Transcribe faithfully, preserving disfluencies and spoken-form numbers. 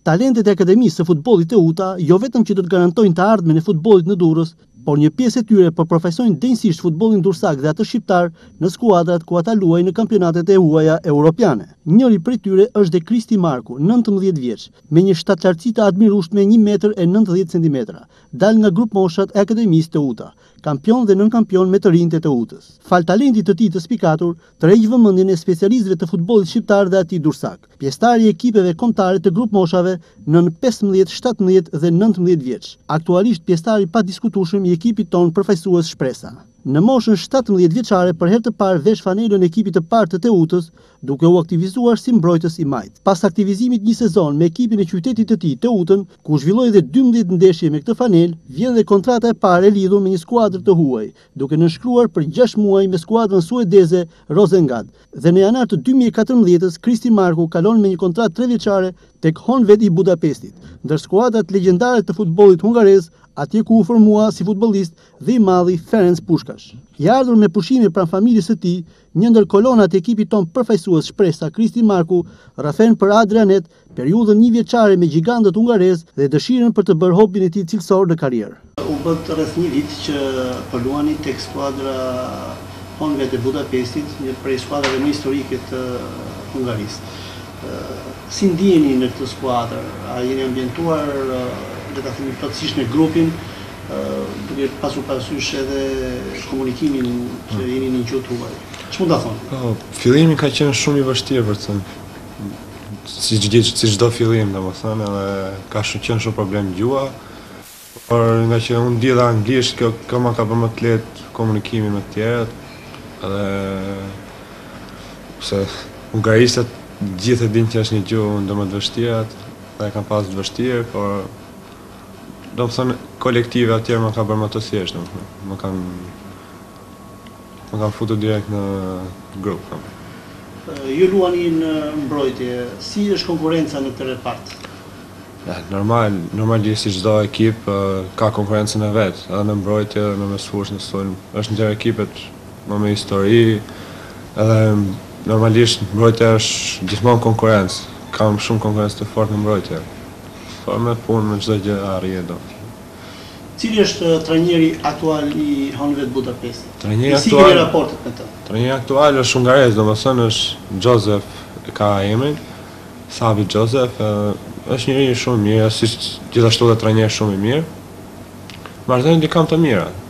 Talentet e Akademisë së Futbollit të Uta jo vetëm që do të garantojnë të ardhmen e futbollit në Durrës, por një pjesë e tyre përfaqësojnë denjësisht futbollin durrsak dhe atë shqiptar në skuadrat ku ata luajnë në kampionatet e huaja europiane. Njëri prej tyre është dhe Kristi Marku, nëntëmbëdhjetë vjeç, me një shtatlartësi të admirueshme një metër e nëntëdhjetë centimetra, dal nga grup moshat e Akademisë të Uta, kampion dhe nën-kampion me të rinjtë të Utës. Fal talentit të tij të spikatur, tërheq vëmendjen e specialistëve të futbollit shqiptar dhe atij durrsak, pjesëtar i ekipeve kombëtare të grup moshave nën pesëmbëdhjetë, shtatëmbëdhjetë dhe nëntëmbëdhjetë vjeç. Aktualisht pjesëtar i padiskutueshëm i ekipit ton përfaqësues shpresa. Në moshën shtatëmbëdhjetë vjeçare për herë të parë vesh fanelën e ekipit të parë të Teutës, duke u aktivizuar si mbrojtës i majt. Pas aktivizimit një sezon me ekipin e qytetit të tij, Teutën, ku zhvilloi edhe dymbëdhjetë ndeshje me këtë fanel, vjen dhe kontrata e parë e lidhur me një skuadër të huaj, duke nënshkruar për gjashtë muaj me skuadrën suedeze Rosengard. Dhe në janar të dy mijë e katërmbëdhjetës, Kristi Marku kalon me një kontratë tre vjeçare tek Honved i Budapestit, ndër skuadrat legjendare të futbollit hungarez, atje ku u formua si futbollist dhe i madhi Ferenc Pushkash. I ardhur me pushime pranë familjes së tij, një ndër kolonat e ekipit ton përfaqësues shpresa Kristi Marku rrafen për Adrianet periudhën një vjeçare me gjigantët hungarez dhe dëshirën për të bërë hobin e tij cilësor në karrierë. U bë rreth një vit që po luani tek skuadra Honved e Budapestit, një prej skuadrave më historike të Hungarisë. Si ndiheni në këtë skuadër? A jeni ambientuar, le ta themi plotësisht në grupin, duke pasur parasysh edhe komunikimin që jeni në gjuhë huaj? Ç'mund ta thoni? Po, fillimi ka qenë shumë i vështirë për të thënë. Si çdo si çdo fillim, domethënë, edhe ka qenë shumë problem gjuha. Por nga që unë di dhe anglisht, kjo, kjo ma ka bërë më të lehtë komunikimin me të tjerët. Edhe se hungaristët gjithë e dinë që është një gjuhë ndër më të vështirat, dhe kam pas të vështirë, por do më thënë kolektive atjerë më ka bërë më të thjeshtë, më kanë më kanë futur direkt në grup. Ju luani në mbrojtje, si është konkurenca në këtë repart? Ja, normal, normalisht si çdo ekip ka konkurencën e vet, edhe në mbrojtje, edhe në mesfush, në sulm. Është ndër ekipet më me histori, edhe normalisht mbrojtja është gjithmonë konkurrencë. Kam shumë konkurrencë të fortë në mbrojtje. Por me punë me çdo gjë arrihet do. Cili është trajneri aktual i Honved Budapestit? Trajneri aktual. Si keni raportet me të? Trajneri aktual është hungarez, domethënë është Joseph, ka emrin, Savi Joseph. Është njëri shumë mirë, si gjithashtu dhe trajner shumë i mirë. Marrëdhëniet i kam të mira.